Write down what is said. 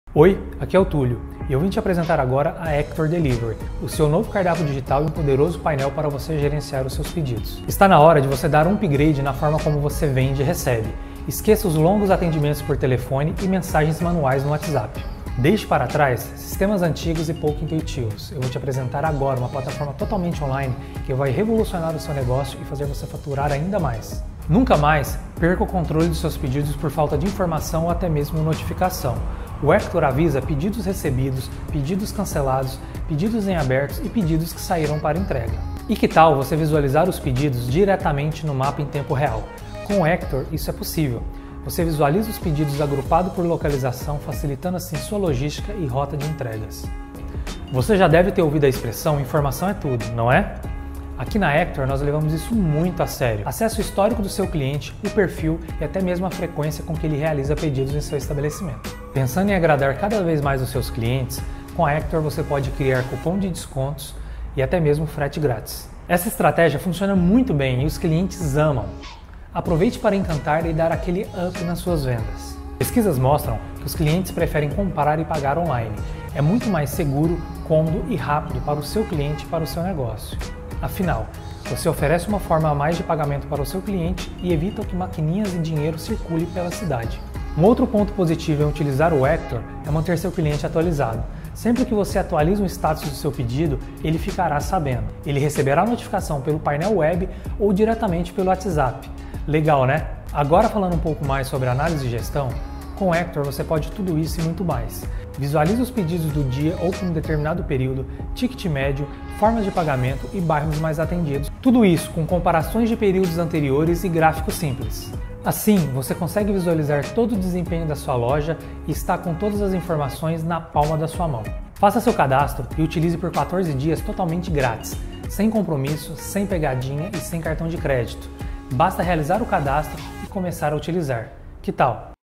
Oi, aqui é o Túlio e eu vim te apresentar agora a Hector Delivery, o seu novo cardápio digital e um poderoso painel para você gerenciar os seus pedidos. Está na hora de você dar um upgrade na forma como você vende e recebe. Esqueça os longos atendimentos por telefone e mensagens manuais no WhatsApp. Deixe para trás sistemas antigos e pouco intuitivos. Eu vou te apresentar agora uma plataforma totalmente online que vai revolucionar o seu negócio e fazer você faturar ainda mais. Nunca mais perca o controle dos seus pedidos por falta de informação ou até mesmo notificação. O Hector avisa pedidos recebidos, pedidos cancelados, pedidos em abertos e pedidos que saíram para entrega. E que tal você visualizar os pedidos diretamente no mapa em tempo real? Com o Hector isso é possível. Você visualiza os pedidos agrupados por localização, facilitando assim sua logística e rota de entregas. Você já deve ter ouvido a expressão informação é tudo, não é? Aqui na Hector nós levamos isso muito a sério. Acesse o histórico do seu cliente, o perfil e até mesmo a frequência com que ele realiza pedidos em seu estabelecimento. Pensando em agradar cada vez mais os seus clientes, com a Hector você pode criar cupom de descontos e até mesmo frete grátis. Essa estratégia funciona muito bem e os clientes amam. Aproveite para encantar e dar aquele up nas suas vendas. Pesquisas mostram que os clientes preferem comprar e pagar online. É muito mais seguro, cômodo e rápido para o seu cliente e para o seu negócio. Afinal, você oferece uma forma a mais de pagamento para o seu cliente e evita que maquininhas e dinheiro circulem pela cidade. Um outro ponto positivo em utilizar o Hector é manter seu cliente atualizado. Sempre que você atualiza o status do seu pedido, ele ficará sabendo. Ele receberá notificação pelo painel web ou diretamente pelo WhatsApp. Legal, né? Agora falando um pouco mais sobre análise e gestão, com o Hector você pode tudo isso e muito mais. Visualize os pedidos do dia ou por um determinado período, ticket médio, formas de pagamento e bairros mais atendidos. Tudo isso com comparações de períodos anteriores e gráficos simples. Assim, você consegue visualizar todo o desempenho da sua loja e está com todas as informações na palma da sua mão. Faça seu cadastro e utilize por 14 dias totalmente grátis, sem compromisso, sem pegadinha e sem cartão de crédito. Basta realizar o cadastro e começar a utilizar. Que tal?